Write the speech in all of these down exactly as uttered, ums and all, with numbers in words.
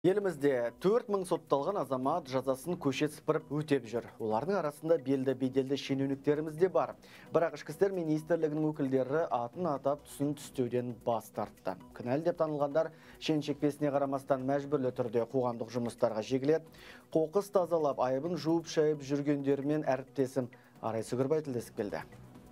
Елімізде төрт мың сотталған азамат жазасын Көше Сыпырып Өтеп жүр. Олардың арасында белді-беделді шенеуніктеріміз де бар. Бірақ ішкі істер министрлігінің өкілдері атын, атап, түсін, түстеуден бас тартты. Кінәлі деп танылғандар шек-шекпеніне қарамастан мәжбүрлі түрде қоғамдық жұмыстарға жегіледі. Қоқыс тазалап, айыбын жуып-шуып жүргендермен әріптесім Арай Сүгірбай тілдесіп келді.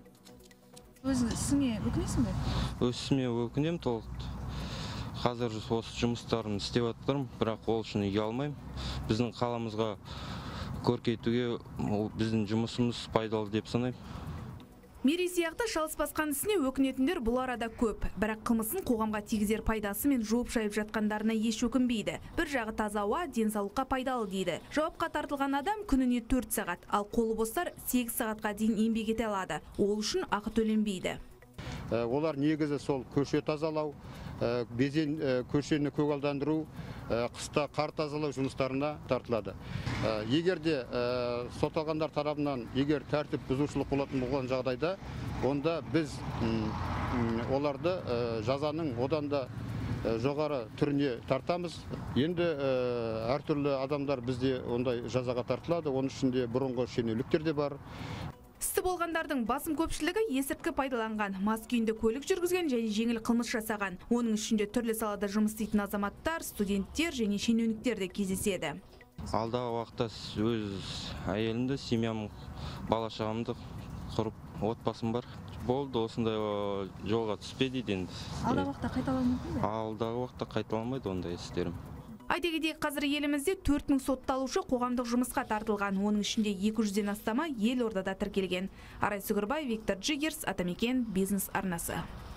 Өзіңе өкінесің бе? Өзіме өкінем толықты. Қазір осы жұмыстарын істеп жатырмын, бірақ ол үшін ұя алмаймын. Біздің қаламызға көркейтуге біздің жұмысымыз пайдалы деп санаймын. Мери сияқты шалыс басқан ісіне өкінетіндер бұл арада көп. Бірақ қылмысын қоғамға тигізер пайдасы мен жуып-шуып жатқандарына еш өкінбейді. Бір жағы таза ауа, денсаулыққа пайдалы дейді. Жауапқа тартылған адам күніне төрт сағат, ал қолы бостар сегіз сағатқа дейін еңбек ете алады. Ол үшін ақы төленбейді. Олар негізі сол көше тазалау, безен көшені көгалдандыру, қыста қар тазалау жұмыстарына тартылады. Егер де сотталғандар тарапынан егер тәртіп бұзушылық болатын болған жағдайда, онда біз оларды жазаның одан да жоғары түріне тартамыз. Енді әртүрлі адамдар бізде ондай жазаға тартылады, оның ішінде бұрынғы шенеуніктер де бар. Істі болғандардың басым көпшілігі есірткі пайдаланған, мас күйінде көлік жүргізген және жеңіл қылмыс жасаған. Оның ішінде түрлі салада жұмыс істейтін азаматтар, студенттер және шенеуніктер де кездеседі. Алдағы уақытта өз әйелімді, семьям, бала-шағамды құрып, отбасым бар. Болды, осындай жолға түспеді енді. Алдағы уақытта қайталанбайды ма? Алдағы уақытта қайталанбайды ондай істерім. Айта кетейік, қазір елімізде төрт мың сотталушы қоғамдық жұмысқа тартылған. Оның ішінде екі жүзден астамы елордада тіркелген. Арай Сүгірбай, Гости Atameken Business арнасы.